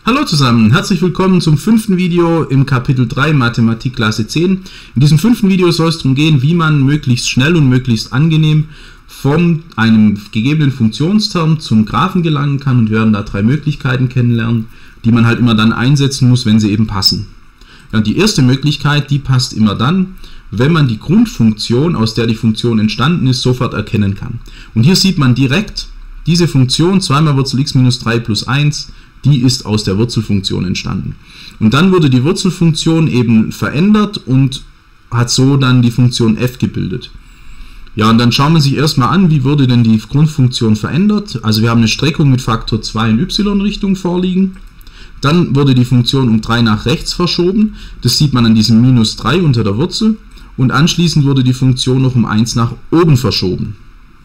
Hallo zusammen, herzlich willkommen zum 5. Video im Kapitel 3 Mathematik Klasse 10. In diesem 5. Video soll es darum gehen, wie man möglichst schnell und möglichst angenehm von einem gegebenen Funktionsterm zum Graphen gelangen kann, und wir werden da 3 Möglichkeiten kennenlernen, die man halt immer dann einsetzen muss, wenn sie eben passen. Ja, die erste Möglichkeit, die passt immer dann, wenn man die Grundfunktion, aus der die Funktion entstanden ist, sofort erkennen kann. Und hier sieht man direkt, diese Funktion 2 mal Wurzel x minus 3 plus 1, die ist aus der Wurzelfunktion entstanden. Und dann wurde die Wurzelfunktion eben verändert und hat so dann die Funktion f gebildet. Ja, und dann schauen wir sich erstmal an, wie wurde denn die Grundfunktion verändert. Also wir haben eine Streckung mit Faktor 2 in y-Richtung vorliegen. Dann wurde die Funktion um 3 nach rechts verschoben. Das sieht man an diesem minus 3 unter der Wurzel. Und anschließend wurde die Funktion noch um 1 nach oben verschoben.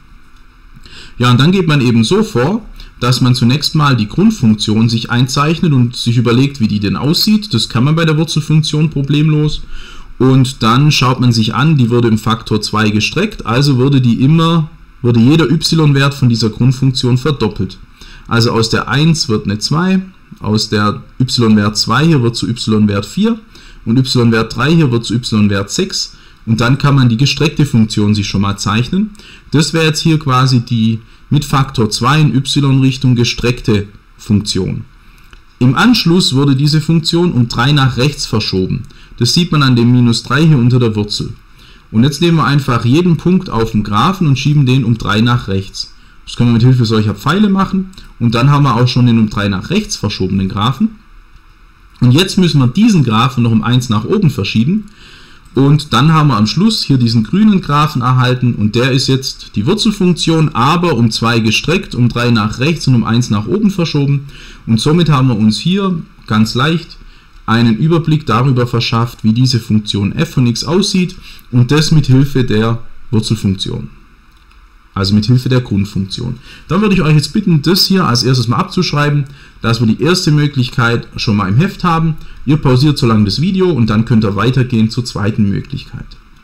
Ja, und dann geht man eben so vor, dass man zunächst mal die Grundfunktion sich einzeichnet und sich überlegt, wie die denn aussieht. Das kann man bei der Wurzelfunktion problemlos. Und dann schaut man sich an, die wurde im Faktor 2 gestreckt, also wurde jeder y-Wert von dieser Grundfunktion verdoppelt. Also aus der 1 wird eine 2, aus der y-Wert 2 hier wird zu y-Wert 4 und y-Wert 3 hier wird zu y-Wert 6. Und dann kann man die gestreckte Funktion sich schon mal zeichnen. Das wäre jetzt hier quasi die mit Faktor 2 in y-Richtung gestreckte Funktion. Im Anschluss wurde diese Funktion um 3 nach rechts verschoben. Das sieht man an dem minus 3 hier unter der Wurzel. Und jetzt nehmen wir einfach jeden Punkt auf dem Graphen und schieben den um 3 nach rechts. Das können wir mit Hilfe solcher Pfeile machen. Und dann haben wir auch schon den um 3 nach rechts verschobenen Graphen. Und jetzt müssen wir diesen Graphen noch um 1 nach oben verschieben. Und dann haben wir am Schluss hier diesen grünen Graphen erhalten, und der ist jetzt die Wurzelfunktion, aber um 2 gestreckt, um 3 nach rechts und um 1 nach oben verschoben. Und somit haben wir uns hier ganz leicht einen Überblick darüber verschafft, wie diese Funktion f von x aussieht, und das mit Hilfe der Wurzelfunktion. Also mit Hilfe der Grundfunktion. Dann würde ich euch jetzt bitten, das hier als erstes mal abzuschreiben, dass wir die erste Möglichkeit schon mal im Heft haben. Ihr pausiert so lange das Video und dann könnt ihr weitergehen zur zweiten Möglichkeit.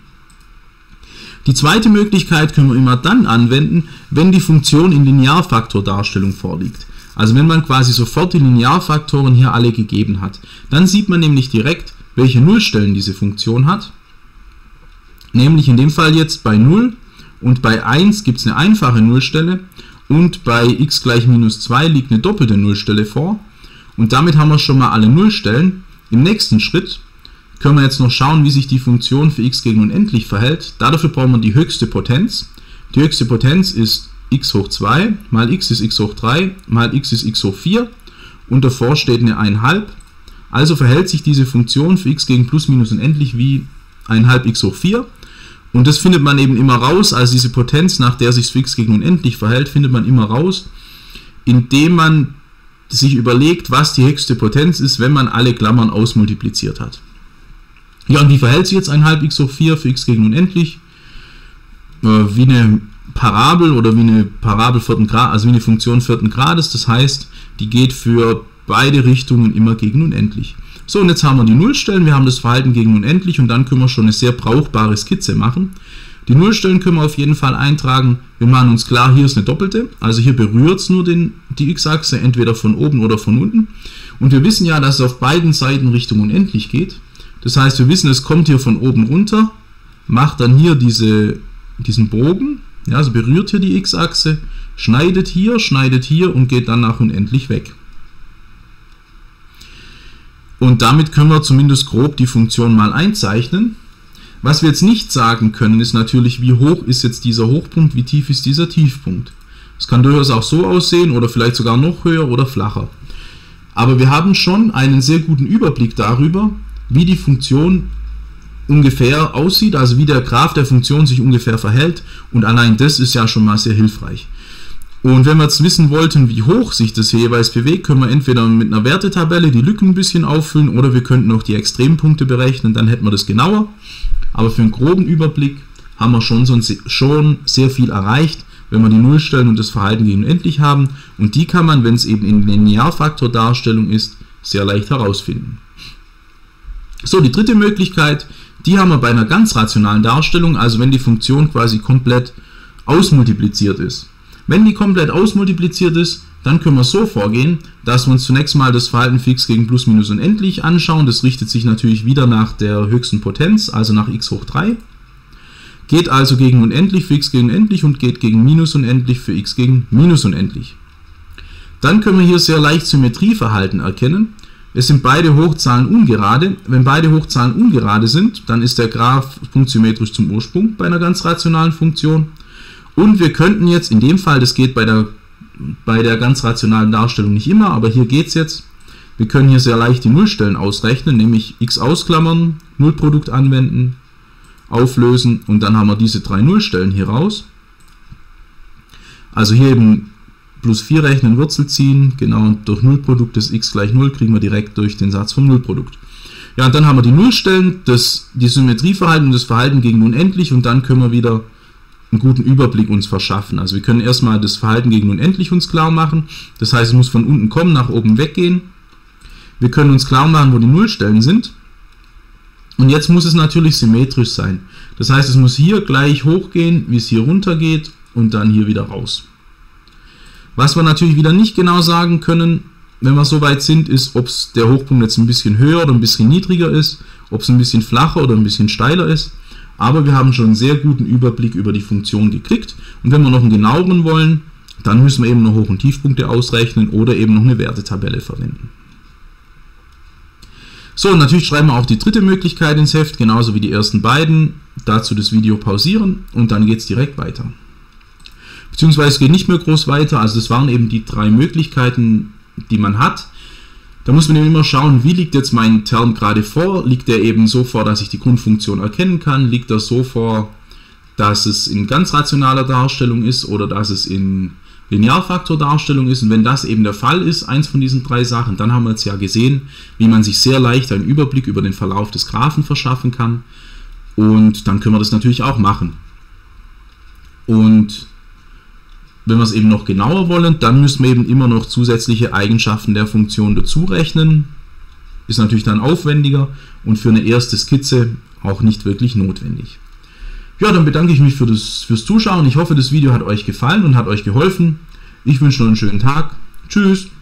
Die zweite Möglichkeit können wir immer dann anwenden, wenn die Funktion in Linearfaktordarstellung vorliegt. Also wenn man quasi sofort die Linearfaktoren hier alle gegeben hat. Dann sieht man nämlich direkt, welche Nullstellen diese Funktion hat. Nämlich in dem Fall jetzt bei 0. Und bei 1 gibt es eine einfache Nullstelle, und bei x gleich minus 2 liegt eine doppelte Nullstelle vor. Und damit haben wir schon mal alle Nullstellen. Im nächsten Schritt können wir jetzt noch schauen, wie sich die Funktion für x gegen unendlich verhält. Dafür brauchen wir die höchste Potenz. Die höchste Potenz ist x hoch 2, mal x ist x hoch 3, mal x ist x hoch 4. Und davor steht eine 1/2. Also verhält sich diese Funktion für x gegen plus minus unendlich wie 1/2 x hoch 4. Und das findet man eben immer raus, also diese Potenz, nach der sich für x gegen unendlich verhält, findet man immer raus, indem man sich überlegt, was die höchste Potenz ist, wenn man alle Klammern ausmultipliziert hat. Ja, und wie verhält sich jetzt 1/2 x hoch 4 für x gegen unendlich? Wie eine Parabel oder wie eine Parabel vierten Grad, also wie eine Funktion vierten Grades, das heißt, die geht für beide Richtungen immer gegen unendlich. So, und jetzt haben wir die Nullstellen, wir haben das Verhalten gegen unendlich, und dann können wir schon eine sehr brauchbare Skizze machen. Die Nullstellen können wir auf jeden Fall eintragen. Wir machen uns klar, hier ist eine doppelte, also hier berührt es nur die x-Achse, entweder von oben oder von unten. Und wir wissen ja, dass es auf beiden Seiten Richtung unendlich geht. Das heißt, wir wissen, es kommt hier von oben runter, macht dann hier diesen Bogen, ja, also berührt hier die x-Achse, schneidet hier und geht dann nach unendlich weg. Und damit können wir zumindest grob die Funktion mal einzeichnen. Was wir jetzt nicht sagen können, ist natürlich, wie hoch ist jetzt dieser Hochpunkt, wie tief ist dieser Tiefpunkt. Es kann durchaus auch so aussehen oder vielleicht sogar noch höher oder flacher. Aber wir haben schon einen sehr guten Überblick darüber, wie die Funktion ungefähr aussieht, also wie der Graph der Funktion sich ungefähr verhält, und allein das ist ja schon mal sehr hilfreich. Und wenn wir jetzt wissen wollten, wie hoch sich das hier jeweils bewegt, können wir entweder mit einer Wertetabelle die Lücken ein bisschen auffüllen, oder wir könnten auch die Extrempunkte berechnen, dann hätten wir das genauer. Aber für einen groben Überblick haben wir schon sehr viel erreicht, wenn wir die Nullstellen und das Verhalten gegen unendlich haben. Und die kann man, wenn es eben in Linearfaktordarstellung ist, sehr leicht herausfinden. So, die dritte Möglichkeit, die haben wir bei einer ganz rationalen Darstellung, also wenn die Funktion quasi komplett ausmultipliziert ist. Wenn die komplett ausmultipliziert ist, dann können wir so vorgehen, dass wir uns zunächst mal das Verhalten für x gegen plus minus unendlich anschauen. Das richtet sich natürlich wieder nach der höchsten Potenz, also nach x hoch 3. Geht also gegen unendlich für x gegen unendlich und geht gegen minus unendlich für x gegen minus unendlich. Dann können wir hier sehr leicht Symmetrieverhalten erkennen. Es sind beide Hochzahlen ungerade. Wenn beide Hochzahlen ungerade sind, dann ist der Graph punktsymmetrisch zum Ursprung bei einer ganz rationalen Funktion. Und wir könnten jetzt, in dem Fall, das geht bei der ganz rationalen Darstellung nicht immer, aber hier geht es jetzt, wir können hier sehr leicht die Nullstellen ausrechnen, nämlich x ausklammern, Nullprodukt anwenden, auflösen und dann haben wir diese 3 Nullstellen hier raus. Also hier eben plus 4 rechnen, Wurzel ziehen, genau, und durch Nullprodukt des x gleich 0 kriegen wir direkt durch den Satz vom Nullprodukt. Ja, und dann haben wir die Nullstellen, die Symmetrieverhalten und das Verhalten gegen unendlich und dann können wir wieder einen guten Überblick uns verschaffen. Also wir können erstmal das Verhalten gegen unendlich uns klar machen, das heißt, es muss von unten kommen, nach oben weggehen. Wir können uns klar machen, wo die Nullstellen sind. Und jetzt muss es natürlich symmetrisch sein. Das heißt, es muss hier gleich hochgehen, wie es hier runter geht und dann hier wieder raus. Was wir natürlich wieder nicht genau sagen können, wenn wir so weit sind, ist, ob der Hochpunkt jetzt ein bisschen höher oder ein bisschen niedriger ist, ob es ein bisschen flacher oder ein bisschen steiler ist. Aber wir haben schon einen sehr guten Überblick über die Funktion gekriegt. Und wenn wir noch einen genaueren wollen, dann müssen wir eben noch Hoch- und Tiefpunkte ausrechnen oder eben noch eine Wertetabelle verwenden. So, und natürlich schreiben wir auch die dritte Möglichkeit ins Heft, genauso wie die ersten beiden. Dazu das Video pausieren und dann geht es direkt weiter. Beziehungsweise es geht nicht mehr groß weiter, also das waren eben die 3 Möglichkeiten, die man hat. Da muss man eben immer schauen, wie liegt jetzt mein Term gerade vor. Liegt der eben so vor, dass ich die Grundfunktion erkennen kann? Liegt er so vor, dass es in ganz rationaler Darstellung ist oder dass es in Linearfaktordarstellung ist? Und wenn das eben der Fall ist, eins von diesen 3 Sachen, dann haben wir jetzt ja gesehen, wie man sich sehr leicht einen Überblick über den Verlauf des Graphen verschaffen kann. Und dann können wir das natürlich auch machen. Und wenn wir es eben noch genauer wollen, dann müssen wir eben immer noch zusätzliche Eigenschaften der Funktion dazu rechnen. Ist natürlich dann aufwendiger und für eine erste Skizze auch nicht wirklich notwendig. Ja, dann bedanke ich mich fürs Zuschauen. Ich hoffe, das Video hat euch gefallen und hat euch geholfen. Ich wünsche noch einen schönen Tag. Tschüss!